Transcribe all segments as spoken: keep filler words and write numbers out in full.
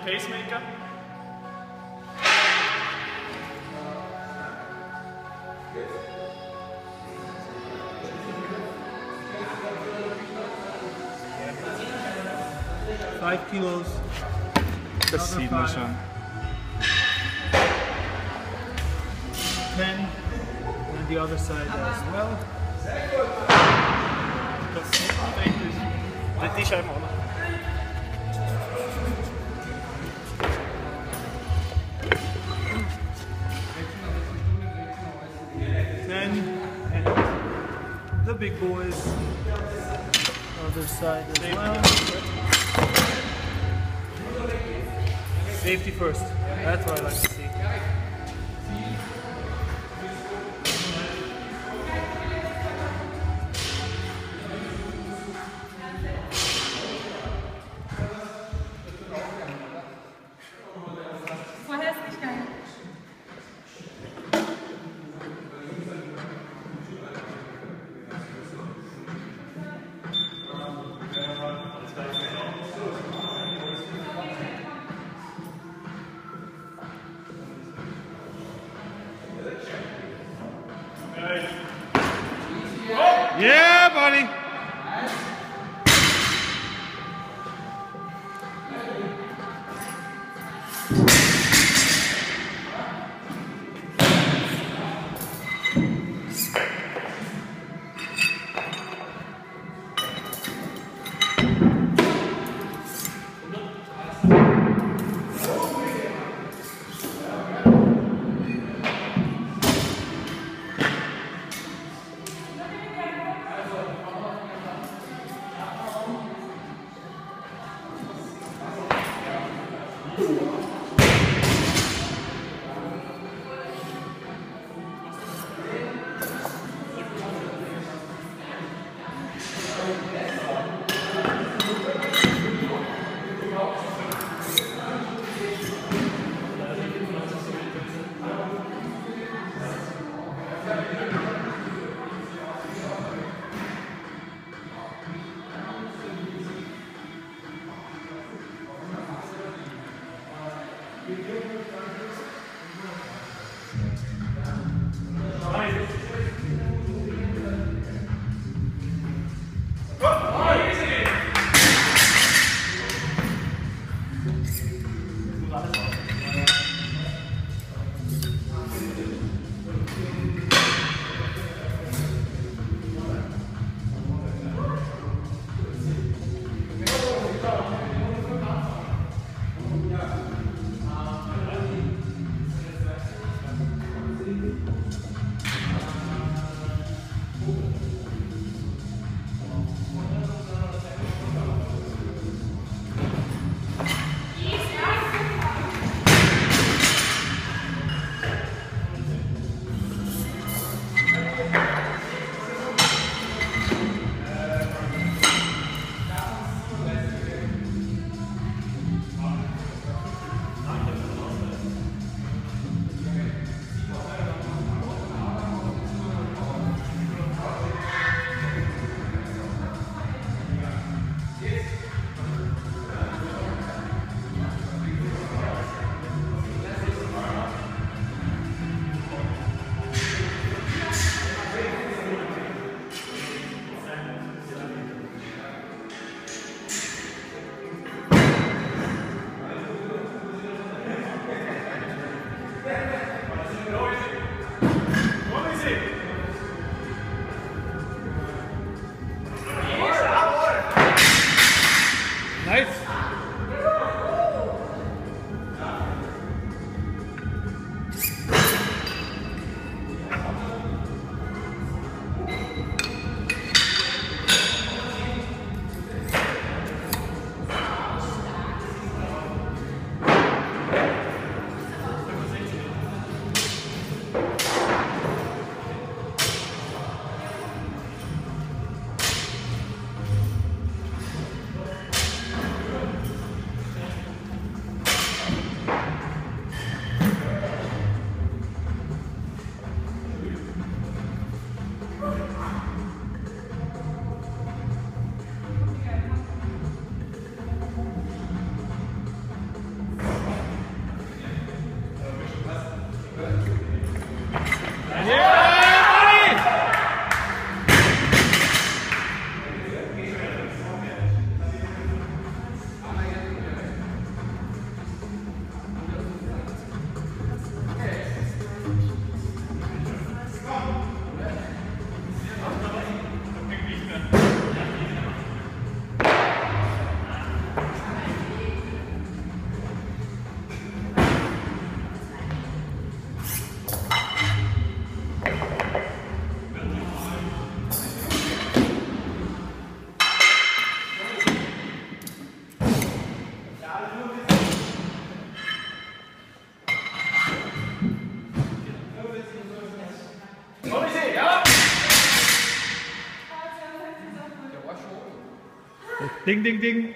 Pacemaker. Five kilos. Das sieht man schon. Ten. And the other side as well. Das sieht man eigentlich. Der Tisch einmal noch. Ten. And the big boys. Other side as well. Safety first. That's what I like to see. Vorher ist nicht geil. Yeah, buddy! Ding, ding, ding.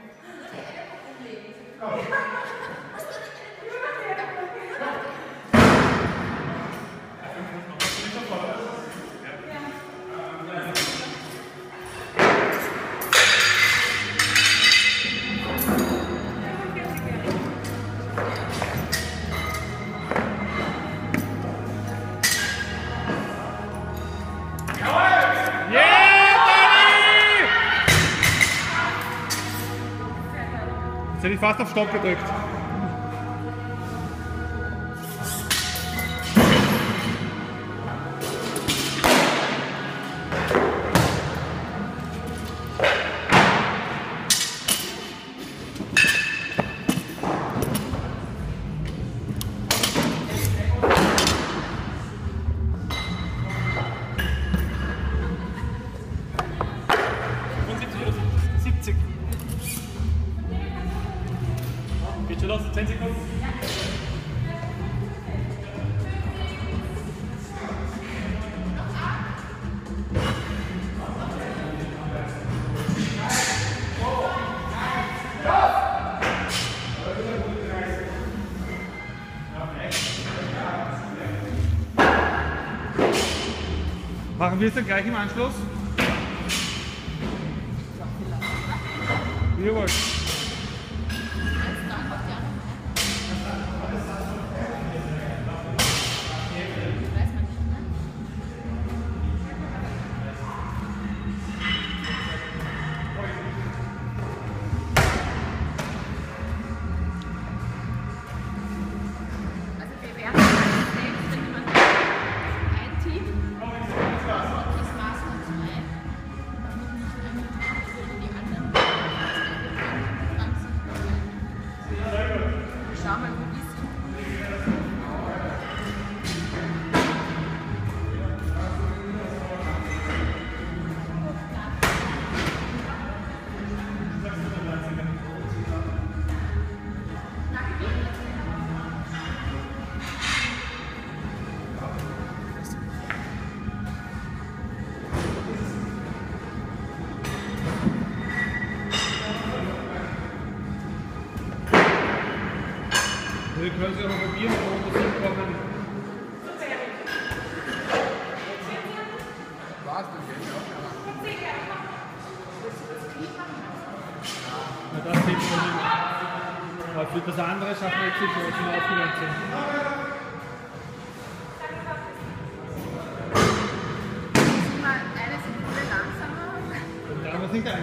Jetzt hätte ich fast auf Stopp gedrückt. siebzig. Geht schon los, zehn Sekunden. Machen wir es dann gleich im Anschluss? Wie ihr wollt. Schau mal, wo ist sie? Wir können es ja mal probieren, wo wir hinkommen. Na, das sieht man nicht. Aber für das andere schaffen wir jetzt nicht, weil wir schon aufgewärmt sind. Mal eine Sekunde langsamer. Dann tragen wir es nicht ein.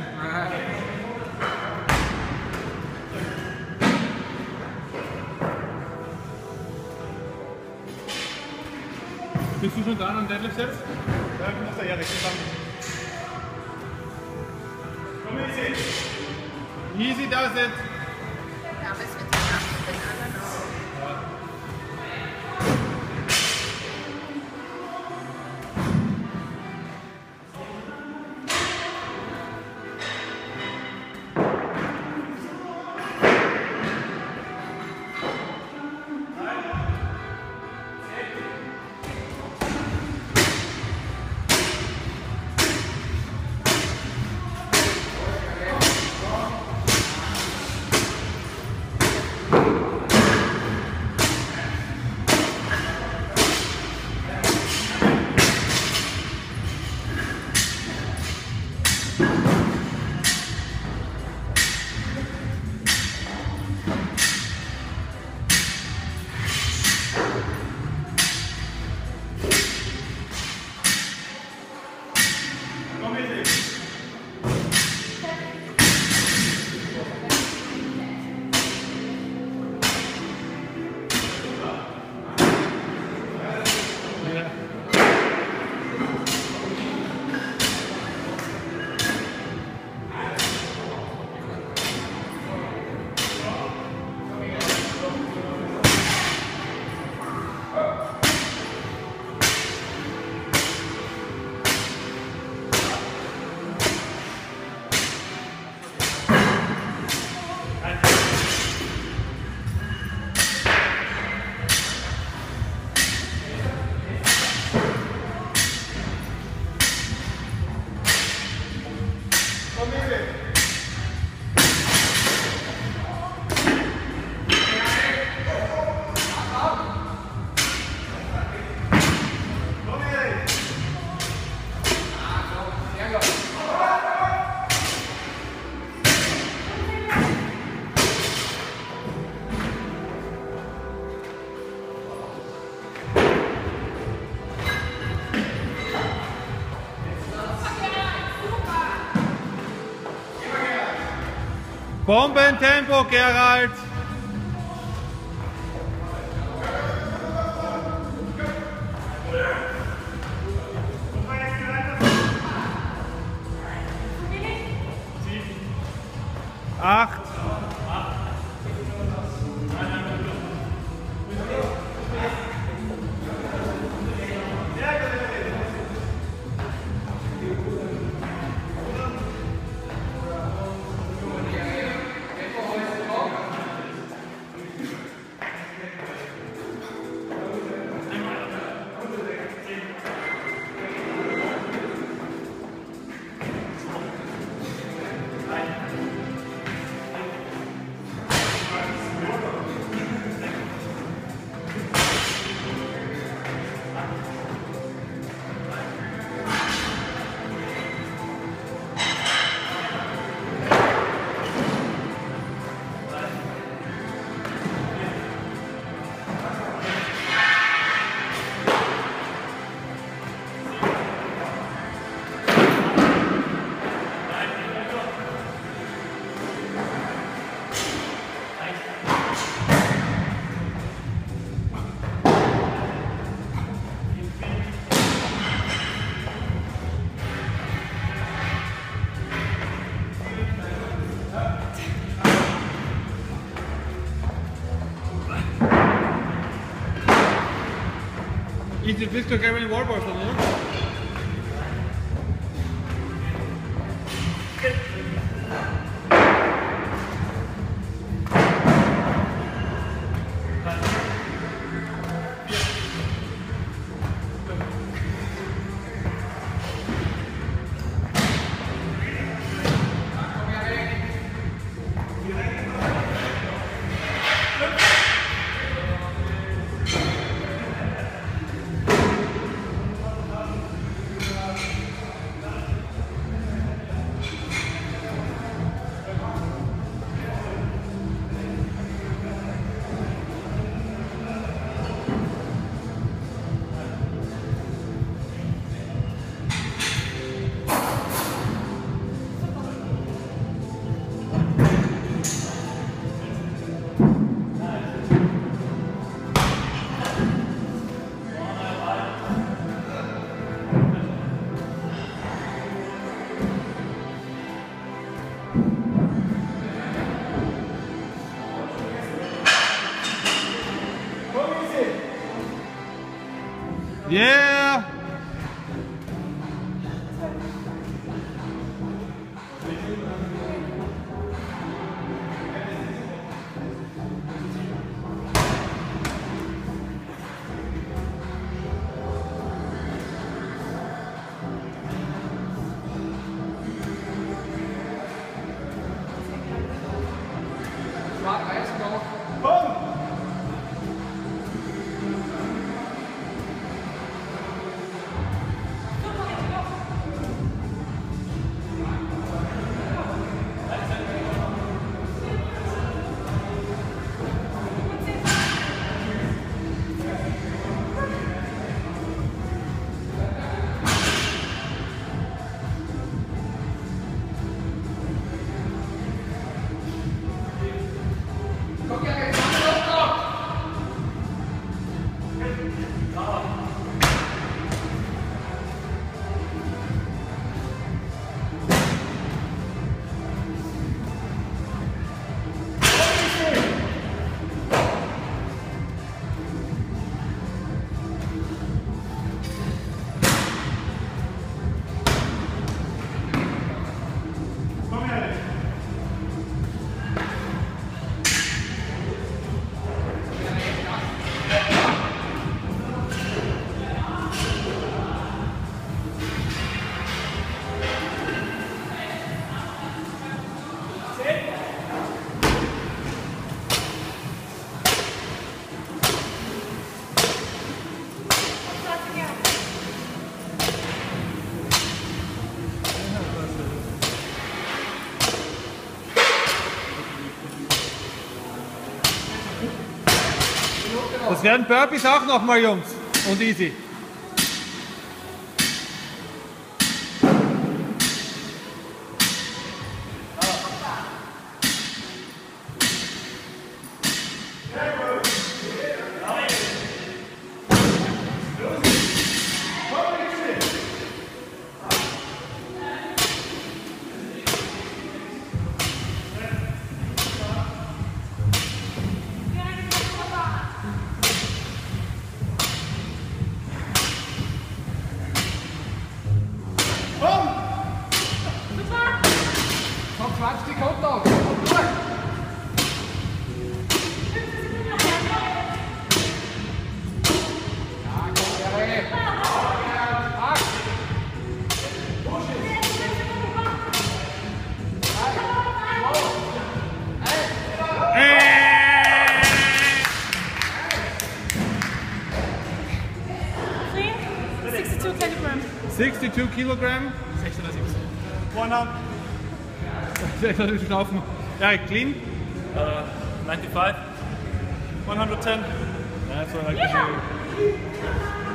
Bist du schon dran an Deadlift jetzt? Ja, ich muss da ehrlich zusammen. Komm, easy. Easy does it. Ja, aber es wird knapp mit den anderen auch. Bombentempo, Gerald! Acht. Easy, bist du Kevin Wallboard, oder? Yeah! Das werden Burpees auch nochmal, Jungs und Easy. sixty-two Kilogramm. sechshundertsiebzig. hundert. Ich hatte schon laufen. Ja, clean. Uh, ninety-five. one hundred ten. That's what I like to do.